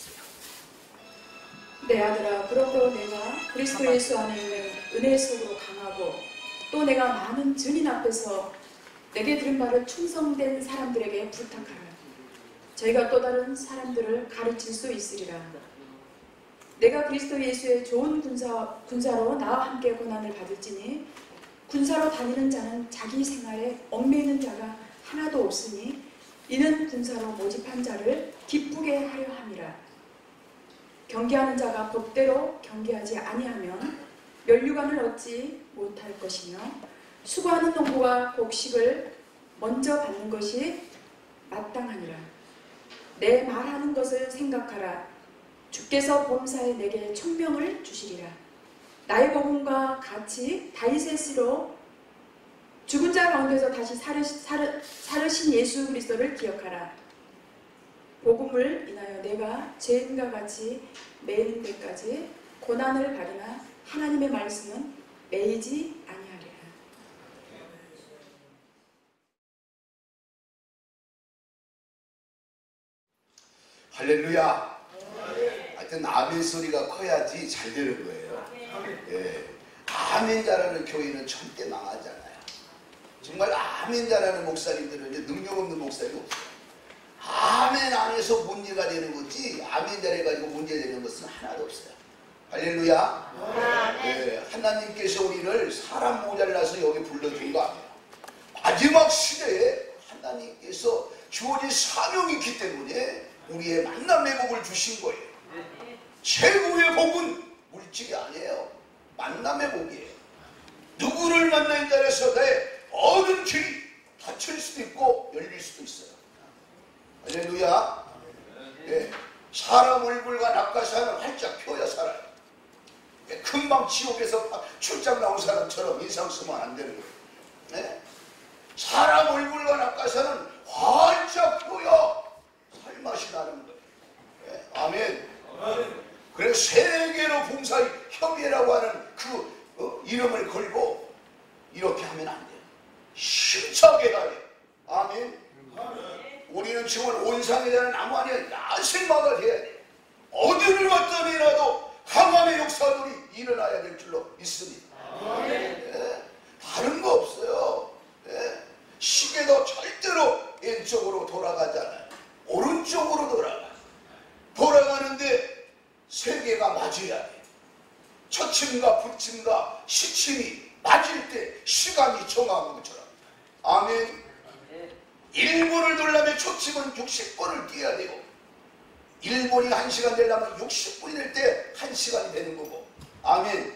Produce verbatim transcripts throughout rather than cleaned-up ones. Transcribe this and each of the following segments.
내 아들아, 그러므로 내가 그리스도 예수 안에 있는 은혜 속으로 강하고 또 내가 많은 증인 앞에서 내게 들은 바를 충성된 사람들에게 부탁하라. 저희가 또 다른 사람들을 가르칠 수 있으리라. 내가 그리스도 예수의 좋은 군사, 군사로 나와 함께 고난을 받을지니 군사로 다니는 자는 자기 생활에 얽매이는 자가 하나도 없으니 이는 군사로 모집한 자를 기쁘게 하려 함이라. 경계하는 자가 법대로 경계하지 아니하면 면류관을 얻지 못할 것이며 수고하는 농부가 곡식을 먼저 받는 것이 마땅하니라. 내 말하는 것을 생각하라. 주께서 범사에 내게 총명을 주시리라. 나의 복음과 같이 다윗의 씨로 죽은 자 가운데서 다시 살으신, 살으, 살으신 예수 그리스도를 기억하라. 복음을 인하여 내가 죄인과 같이 매이는 데까지 고난을 받으나 하나님의 말씀은 매이지 아니하리라. 할렐루야. 하여튼 아멘 소리가 커야지 잘 되는 거예요. 예. 아멘 잘하는 교회는 절대 망하잖아요. 정말 아멘 잘하는 목사님들은 이제 능력 없는 목사님 없어요. 아멘 안에서 문제가 되는 거지 아멘 잘해가지고 문제되는 것은 하나도 없어요. 할렐루야. 예. 하나님께서 우리를 사람 모자라서 여기 불러준 거 아니에요. 마지막 시대에 하나님께서 주어진 사명이 있기 때문에 우리의 만남의 복을 주신 거예요. 최고의 복은 물질이 아니에요. 만남의 복이에요. 누구를 만나는 따라서 나의 모든 길이 닫힐 수도 있고 열릴 수도 있어요. 할렐루야. 예. 사람 얼굴과 낙하산은 활짝 펴야 살아요. 예. 금방 지옥에서 출장 나온 사람처럼 인상 쓰면 안 되는 거예요. 예. 사람 얼굴과 낙하산은 활짝 펴야 살맛이 나는 거예요. 예. 아멘. 아멘. 그래서 세계로 봉사의 협의회라고 하는 그 어, 이름을 걸고 이렇게 하면 안 돼요. 힘차게 해야 돼요. 아멘. 아멘. 우리는 정말 온상에 대한 나무 아니야 야생마가 돼야 돼요. 어디를 갔다 내놔도 강함의 역사들이 일어나야 될 줄로 믿습니다. 아멘. 예. 다른 거 없어요. 예. 시계도 절대로 왼쪽으로 돌아가잖아요. 오른쪽으로 돌아가. 돌아가는데 세계가 맞아야 돼. 초침과 불침과 시침이 맞을 때 시간이 정하는 것처럼. 아멘. 일 분을 돌려면 초침은 육십 분을 뛰어야 되고 일 분이 한 시간 되려면 육십 분이 될 때 한 시간이 되는 거고. 아멘.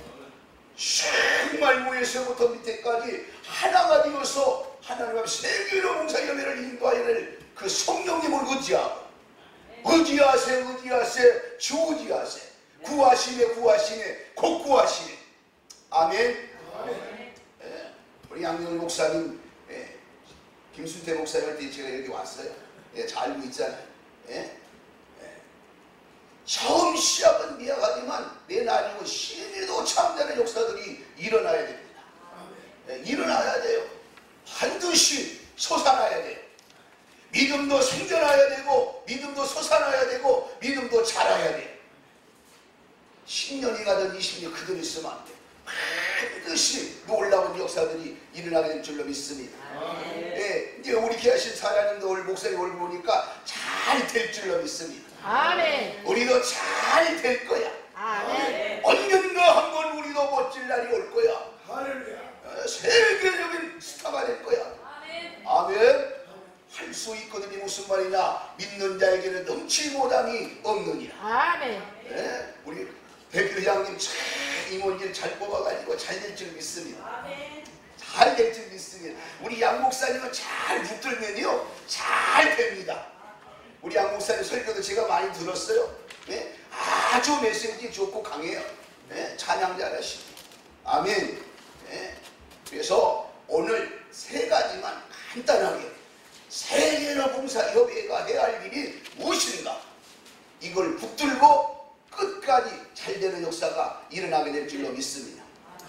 정말 위에서부터 밑에까지 하나가 되어서 하나님 앞에 세계로 봉사협의회를 인도하여 낼 그 성령님을 의지하고 의지하세 의지하세 주 의지하세 구하시네 구하시네 곧 구하시네. 아멘. 아멘. 예, 우리 양정일 목사님 예, 김순태 목사님 할 때 제가 여기 왔어요. 예, 잘 알고 있잖아요. 예? 예. 처음 시작은 미약하지만 내 아니고 신에도 참되는 역사들이 일어나야 됩니다. 예, 일어나야 돼요. 반드시 솟아나야 돼요. 믿음도 생겨나야 되고 믿음도 솟아나야 되고 믿음도 자라야 돼요. 십 년이 가든 이십 년 그대로 있으면 안 돼요. 반드시 놀라운 역사들이 일어나게 될 줄로 믿습니다. 예, 이제 우리 귀하신 사장님도 오늘 목사님 얼굴 보니까 잘 될 줄로 믿습니다. 아멘. 우리도 잘 될 거야. 아멘. 언젠가 한번 우리도 멋질 날이 올 거야. 할렐루야. 세계적인 스타가 될 거야. 아멘. 아멘. 할 수 있거든요. 무슨 말이냐? 믿는 자에게는 넘치지 못함이 없느니라. 아멘. 예? 우리 대표장님 참 임원질 잘 뽑아가지고 잘 될 줄 믿습니다. 아멘. 잘 될 줄 믿습니다. 우리 양 목사님은 잘 붙들면요 잘 됩니다. 우리 양 목사님 설교도 제가 많이 들었어요. 예? 아주 메시지 좋고 강해요. 예? 찬양 잘하시고. 아멘. 예? 그래서 오늘 세 가지만 간단하게 세계로 봉사협의회가 해야 할 일이 무엇인가 이걸 붙들고 끝까지 잘 되는 역사가 일어나게 될 줄로 믿습니다.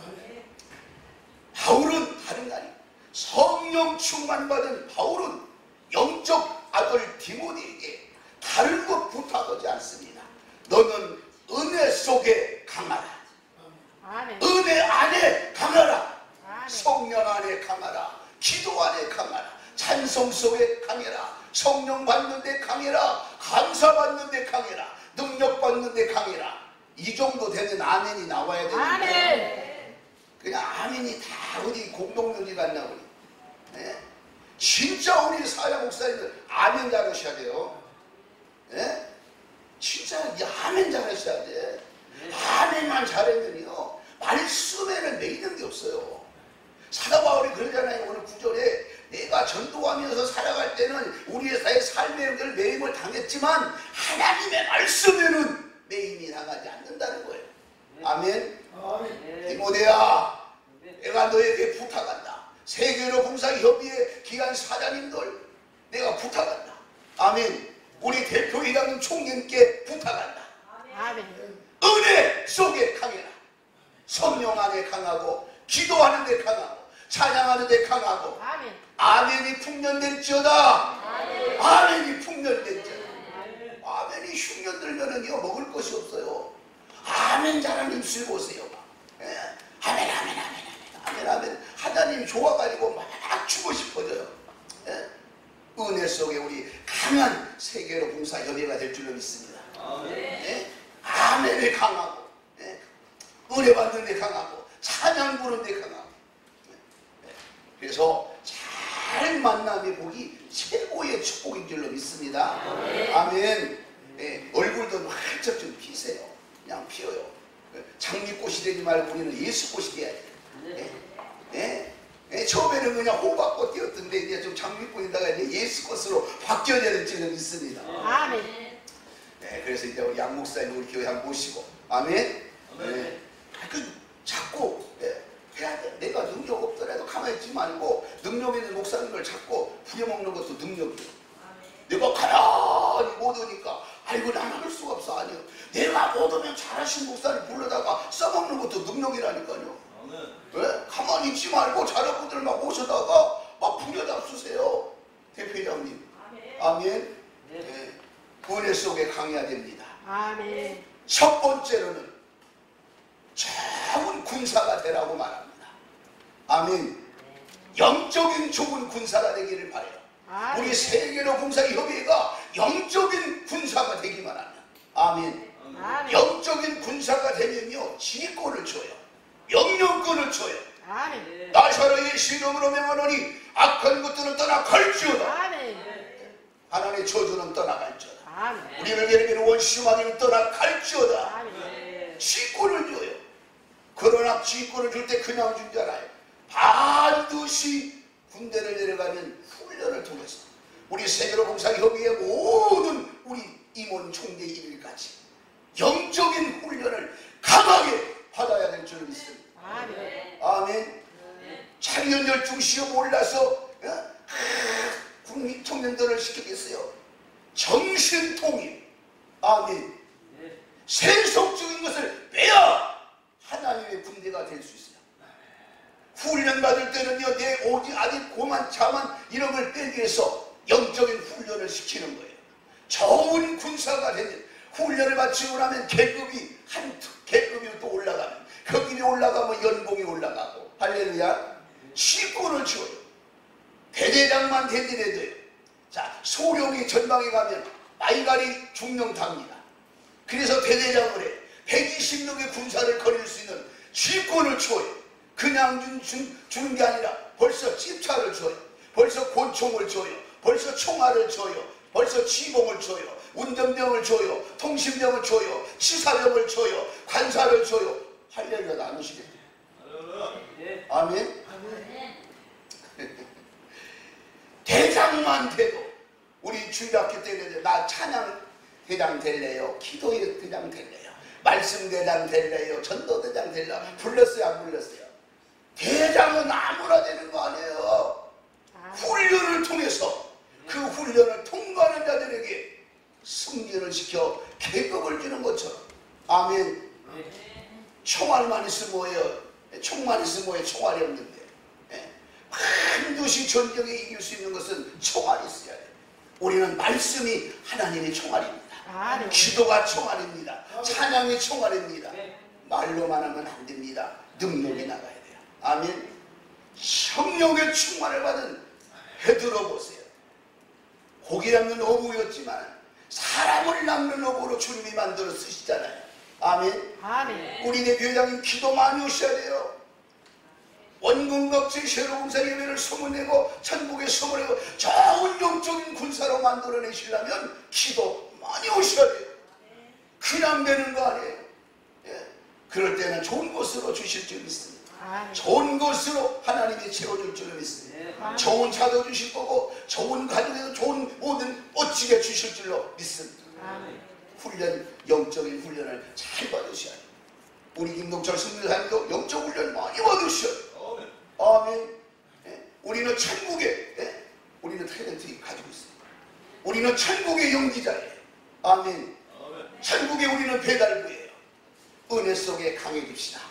바울은 다른 날이 성령 충만받은 바울은 영적 아들 디모데에게 다른 것 부탁하지 않았어요. 않습니다. 너는 은혜 속에 강하라. 아멘. 은혜 안에 강하라. 아멘. 성령 안에 강하라. 기도 안에 강하라. 찬송 속에 강해라. 성령 받는 데 강해라. 감사 받는 데 강해라. 능력 받는 데 강해라. 이 정도 되면 아멘이 나와야 되는데 아멘. 그냥 아멘이 다 어디 공동묘지 갔나 우리. 예? 진짜 우리 사회 목사님들 아멘 잘하셔야 돼요. 예? 진짜 이 아멘 잘하셔야 돼. 아멘만 잘하면요 말씀에는 매이는 게 없어요. 사도 바울이 그러잖아요. 오늘 구절에 내가 전도하면서 살아갈 때는 우리 회사의 삶의 연결 매임을 당했지만 하나님의 말씀에는 매임이 당하지 않는다는 거예요. 아멘. 디모데야, 내가 너에게 부탁한다. 세계로 봉사협의회 기관 사장님들 내가 부탁한다. 아멘. 우리 대표회장님 총님께 부탁한다. 아멘. 은혜 속에 강해라. 성령 안에 강하고 기도하는 데 강하고 찬양하는 데 강하고 아멘. 아멘이 풍년될지어다. 아멘. 아멘이 풍년될지어다. 아멘이 흉년 들면은요 먹을 것이 없어요. 아멘 잘하는 입술 보세요. 예? 아멘 아멘 아멘 아멘 아멘 아멘 하나님 좋아가지고 막 주고 싶어져요. 예? 은혜 속에 우리 강한 세계로 봉사협의회가 될 줄로 믿습니다. 아멘. 예? 아멘에 강하고 예? 은혜 받는 데 강하고 찬양 부르는 데 강하고 예? 그래서 잘 만남의 복이 최고의 축복인 줄로 믿습니다. 아멘. 아멘. 예, 얼굴도 활짝 좀 피세요. 그냥 피어요. 장미꽃이 되지 말고 우리는 예수꽃이 돼야 돼요. 예? 예? 예? 처음에는 그냥 호박꽃이었던데 이제 좀 장미꽃에다가 이제 예수꽃으로 바뀌어야 될 줄로 믿습니다. 아멘. 예, 그래서 이제 우리 양 목사님 우리 교회 한번 모시고 아멘. 예. 그 자꾸 예, 해야 돼. 내가 능력 없더라도 가만히 있지 말고 능력 있는 목사님을 찾고 부려먹는 것도 능력이에요. 내가 가만히 못 오니까 아이고 나는 할 수가 없어. 아니요. 내가 못 오면 잘하신 목사님 불러다가 써먹는 것도 능력이라니까요. 네? 가만히 있지 말고 자녀분들 막 오셔다가 막 부려잡수세요. 대표장님. 아멘. 아멘. 네. 은혜 속에 강해야 됩니다. 아멘. 첫 번째로는 좋은 군사가 되라고 말합니다. 아멘. 영적인 좋은 군사가 되기를 바라요. 아멘. 우리 세계로 봉사협의회가 영적인 군사가 되기만 하면 아멘. 아멘. 영적인 군사가 되면요 지휘권을 줘요. 영령권을 줘요. 아멘. 나사로 예수 이름으로 명하노니 악한 것들은 떠나 갈지어다. 아멘. 하나님의 저주는 떠나갈지어다. 아멘. 우리를 괴롭히는 원수마귀는 떠나 갈지어다. 아멘. 지휘권을 줘요. 그러나 지휘권을 줄 때 그냥 준 줄 알아요. 반드시 군대를 내려가면 훈련을 통해서 우리 세계로 봉사협의회 모든 우리 임원 총대 일일까지 영적인 훈련을 강하게 받아야 될 줄 믿습니다. 아멘. 아멘. 차리연 열중 시험 올라서 어? 국민 청년들을 시키겠어요. 정신통일. 아멘. 세속적인 것을 빼야 하나님의 군대가 될 수 있어요. 훈련 받을 때는요 내 오직 아직 고만 자만 이런 걸 빼기 위해서 영적인 훈련을 시키는 거예요. 좋은 군사가 되면 훈련을 마치고 나면 계급이 한 계급이 또 올라가면 격일이 올라가면 연봉이 올라가고 할렐루야. 시권을 줘요. 대대장만 대대해줘요. 자 소령이 전방에 가면 마이갈이 중령답니다. 그래서 대대장을 해. 백이십 명의 군사를 거릴 수 있는 시권을 줘요. 그냥 준, 준, 주는 게 아니라 벌써 찝차를 줘요. 벌써 권총을 줘요. 벌써 총알을 줘요. 벌써 지봉을 줘요. 운전병을 줘요. 통신병을 줘요. 치사병을 줘요. 관사를 줘요. 할렐루야 나누시겠죠. 아멘. 대장만 돼도 우리 주일학교 때는 나 찬양 대장 될래요? 기도의 대장 될래요? 말씀 대장 될래요? 전도 대장 될래요? 불렀어요? 안 불렀어요? 대장은 아무나 되는 거 아니에요. 훈련을 통해서 그 훈련을 통과하는 자들에게 승진을 시켜 계급을 주는 것처럼 아멘. 총알만 있으면 뭐예요? 총만 있으면 뭐예요? 총알이 없는데 반드시 전쟁에 이길 수 있는 것은 총알이 있어야 돼요. 우리는 말씀이 하나님의 총알입니다. 아멘. 기도가 총알입니다. 찬양이 총알입니다. 말로만 하면 안 됩니다. 능력이 나가야 돼요. 아멘. 성령의 충만을 받은 베드로 보세요. 고기 잡는 어부였지만 사람을 낚는 어부로 주님이 만들어 쓰시잖아요. 아멘. 아멘. 우리 대표장님 기도 많이 오셔야 돼요. 원근각제 새로운사 예배를 소문내고 천국에 소문내고 좋은 영적인 군사로 만들어내시려면 기도 많이 오셔야 돼요. 그냥 되는 거 아니에요. 예. 그럴 때는 좋은 것으로 주실 줄 믿습니다. 아멘. 좋은 것으로 하나님이 채워줄 줄 믿습니다. 아멘. 좋은 차도 주실 거고 좋은 가족에도 좋은 모든 멋지게 주실 줄로 믿습니다. 아멘. 훈련, 영적인 훈련을 잘 받으셔야 돼요. 우리 김동철 성교사님도 영적 훈련 많이 받으셔야 돼요. 아멘. 예? 우리는 천국에 예? 우리는 탤런트 가지고 있어요. 우리는 천국의 연기자예요. 아멘. 천국에 우리는 배달부예요. 은혜 속에 강해집시다.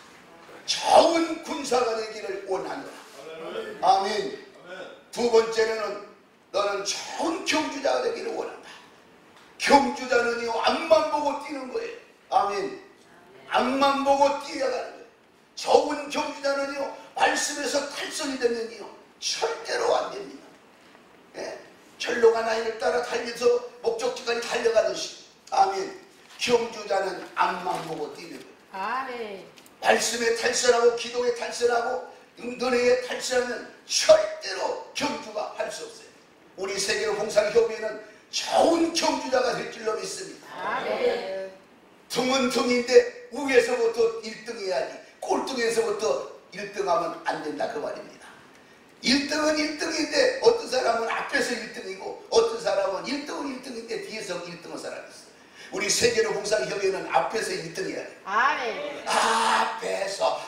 좋은 군사가 되기를 원하노라. 아멘. 두 번째는 너는 좋은 경주자가 되기를 원한다. 경주자는요 앞만 보고 뛰는 거예요. 아멘. 앞만 보고 뛰어가는 거예요. 좋은 경주자는요 말씀에서 탈선이 되면요 절대로 안 됩니다. 예? 철로가 나이를 따라 달려서 목적지까지 달려가듯이. 아멘. 경주자는 앞만 보고 뛰는 거예요. 아멘. 말씀에 탈선하고 기도에 탈선하고 은혜에 탈선하면 절대로 경주가 할 수 없어요. 우리 세계로 봉사협의회는 좋은 경주자가 될 줄로 믿습니다. 아멘. 등은 등인데 위에서부터 일 등 해야지 꼴등에서부터 일 등 하면 안 된다 그 말입니다. 일 등은 일 등인데 어떤 사람은 앞에서 일 등이고 어떤 사람은 일 등은 일 등인데 뒤에서 일 등 한 사람이 있어요. 우리 세계로 봉사협의회는 앞에서 일 등 해야 돼요. 아멘. 앞에서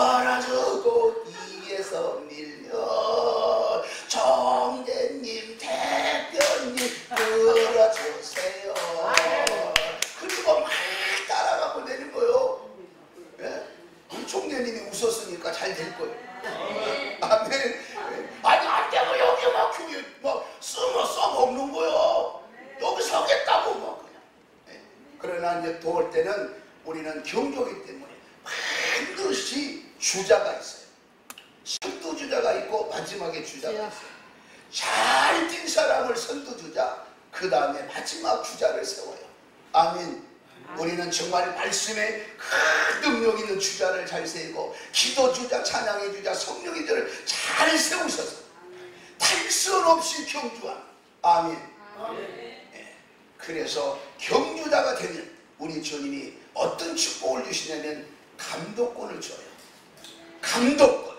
끌어주고 뒤에서 밀려 총재님 대표님 끌어주세요. 그리고 막 따라가고 내는 거예요. 예? 우리 총재님이 웃었으니까 잘 될 거예요. 아멘. 아니 안 되면 여기 막 교회 막 쓰면 써먹는 거예요. 여기 서겠다고 막 그냥. 예? 그러나 이제 도울 때는 우리는 경조기 때문에 반드시 주자가 있어요. 선두주자가 있고 마지막에 주자가 있어요. 잘 뛴 사람을 선두주자, 그 다음에 마지막 주자를 세워요. 아멘. 우리는 정말 말씀에 큰 능력 있는 주자를 잘 세우고 기도주자, 찬양의 주자, 성령의 주자를 잘 세우셔서 탈선 없이 경주한. 아멘. 예. 그래서 경주자가 되면 우리 주님이 어떤 축복을 주시냐면 감독권을 줘요. 감독권.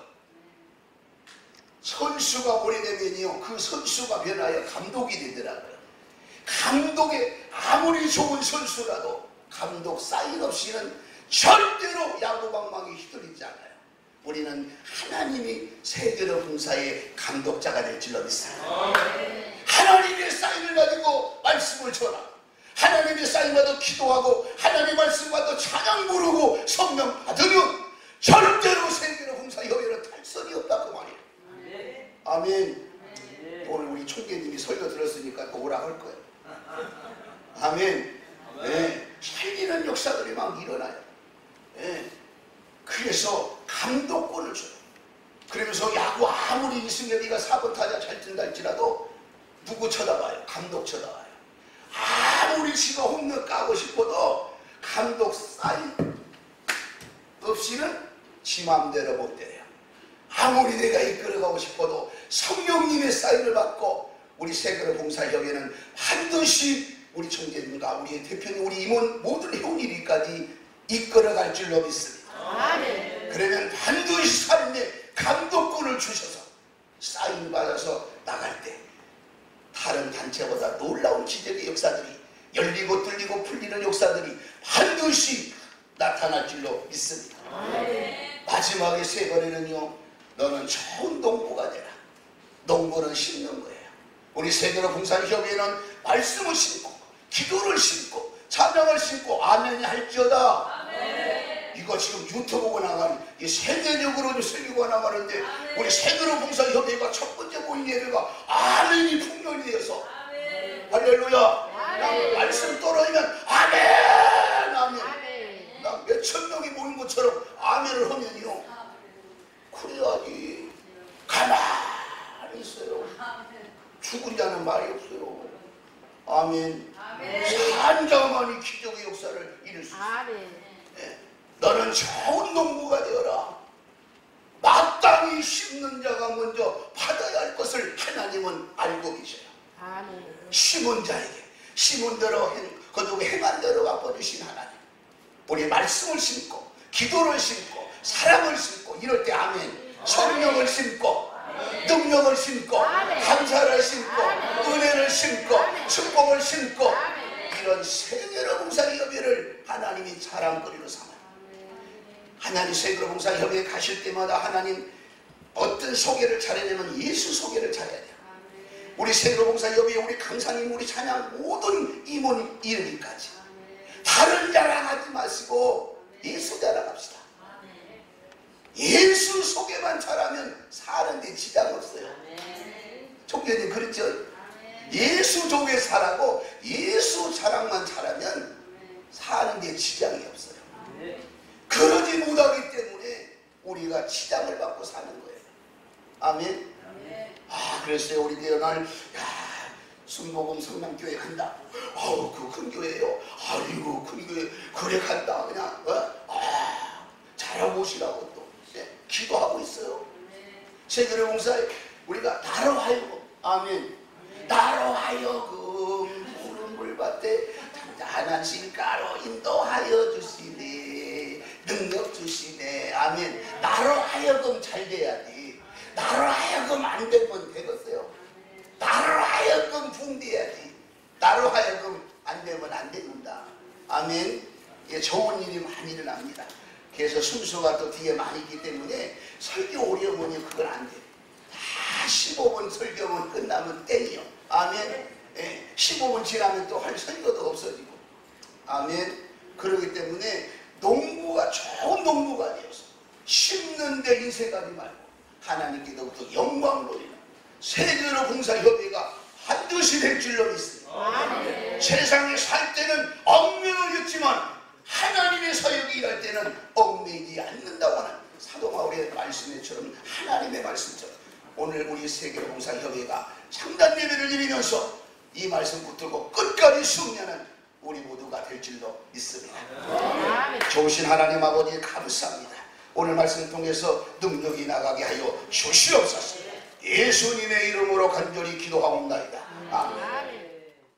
선수가 오래되면요 그 선수가 변하여 감독이 되더라고요. 감독에 아무리 좋은 선수라도 감독 사인 없이는 절대로 야구방망이 휘둘리지 않아요. 우리는 하나님이 세계로 봉사의 감독자가 될 줄로 믿습니다. 하나님의 사인을 가지고 말씀을 전하, 하나님의 사인과도 기도하고 하나님의 말씀과도 찬양 부르고 성령 받으면 절대로 세계로 봉사협의회는 탈선이 없다 그 말이에요. 아멘. 오늘 우리 총재님이 설교 들었으니까 또 오라 할 거예요. 아멘. 네. 살리는 역사들이 막 일어나요. 네. 그래서 감독권을 줘요. 그러면서 야구 아무리 이승엽이가 사 번 타자 잘 뛴다 할지라도 누구 쳐다봐요? 감독 쳐다봐요. 아무리 지가 홈런 까고 싶어도 감독 사인 없이는 지 마음대로 못 때려요. 아무리 내가 이끌어가고 싶어도 성령님의 사인을 받고 우리 세계로 봉사협의회는 반드시 우리 총재님과 우리 대표님, 우리 임원 모든 회원 일위까지 이끌어갈 줄로 믿습니다. 아멘. 그러면 반드시 삶에 감독권을 주셔서 사인 받아서 나갈 때 다른 단체보다 놀라운 기적의 역사들이 열리고 뚫리고 풀리는 역사들이 반드시 나타날 줄로 믿습니다. 아멘. 마지막에 세 번에는요 너는 좋은 농부가 되라. 농부는 심는 거예요. 우리 세계로 봉사협의회는 말씀을 심고 기도를 심고 찬양을 심고 아멘이 할지어다. 아멘. 이거 지금 유튜브가 나가는 이 세계적으로 설교가 나가는데 아멘. 우리 세계로 봉사협의회가 첫 번째 모임 예배가 아멘이 풍년이 되어서 아멘. 할렐루야. 나 말씀 떨어지면 아멘 아멘. 아멘. 나 몇천 명이 모인 것처럼 아멘을 하면요 그래야지. 가만히 있어요. 죽은 자는 말이 없어요. 아멘. 산자만이 기적의 역사를 이룰 수 있어요. 아멘. 예. 너는 좋은 농부가 되어라. 마땅히 심는 자가 먼저 받아야 할 것을 하나님은 알고 계셔요. 아멘. 심은 자에게 심은 대로 거두고 행한 대로 갚아주신 하나님. 우리 말씀을 심고 기도를 심고 사랑을 심고 이럴 때 아멘. 성령을 심고 능력을 심고 감사를 심고 은혜를 심고 축복을 심고 이런 세계로 봉사협의를 하나님이 자랑거리로 삼아요. 하나님 세계로 봉사협의에 가실 때마다 하나님 어떤 소개를 잘해내면 예수 소개를 잘해야 돼요. 우리 세계로 봉사협의회 우리 강사님 우리 찬양 모든 임원 이르기까지 다른 자랑하지 마시고 예수 자랑합시다. 예수 소개만 잘하면 사는데 지장 없어요. 총재님 그렇죠? 예수 조개 살라고 예수 자랑만 잘하면 사는데 지장이 없어요. 그러지 못하기 때문에 우리가 지장을 받고 사는 거예요. 아멘. 아 그랬어요. 우리 대연할 야 순복음 성남교회 간다. 아우 그 큰 교회요. 아이고 큰 교회 그래 간다. 그냥 어? 아 잘하고 오시라고 또 네, 기도하고 있어요. 세계를 봉사에 우리가 나로 하여금 아멘. 나로 하여금 푸른 물밭에 단단한 실가로 인도하여 주시네. 능력 주시네. 아멘. 나로 하여금 잘 돼야지. 나로 하여금 안 되면 되겠어요. 나로 하여금 붕대야지. 나로 하여금 안 되면 안 됩니다. 아멘. 예, 좋은 일이 많이 일어납니다. 그래서 순서가 또 뒤에 많이 있기 때문에 설교 오래 보니 그건 안 돼요. 다 십오 분 설교만 끝나면 땡이요. 아멘. 예, 십오 분 지나면 또 할 설교도 없어지고. 아멘. 그러기 때문에 농부가 좋은 농부가 되어서 심는 데 인색하지 말고 하나님께로부터 영광 돌리는 세계로 봉사협의가 반드시 될 줄로 믿습니다. 아멘. 세상에 살 때는 얽매여 있지만 하나님의 사역이 일할 때는 얽매이지 않는다고 하는 사도 바울의 말씀처럼 하나님의 말씀처럼 오늘 우리 세계로 봉사협의가 창단 예배를 드리면서 이 말씀 붙들고 끝까지 승리하는 우리 모두가 될 줄로 믿습니다. 아멘. 좋으신 하나님 아버지 감사합니다. 오늘 말씀을 통해서 능력이 나가게 하여 주시옵소서. 예수님의 이름으로 간절히 기도하옵나이다. 아멘.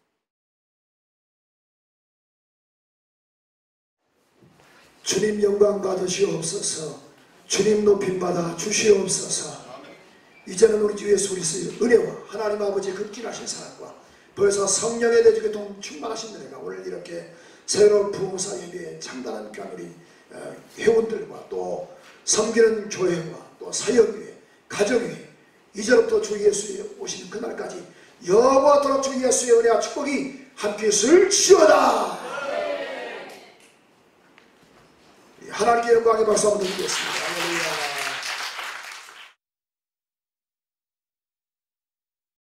주님 영광 받으시옵소서. 주님 높임 받아 주시옵소서. 이제는 우리 주 예수 그리스도의 은혜와 하나님 아버지의 극진하신 사랑과 벌써 성령의 대주교통 충만하신 은혜가 오늘 이렇게 새로운 부흥사예배에 창단한 우리 회원들과 또 섬기는 교회와 또 사역교회, 가정교회 이제부터 주 예수의 오시는 그날까지 영원토록 주 예수의 은혜와 축복이 함께 있을지어다. 하나님께 영광의 박수 한번 드리겠습니다. 할렐루야.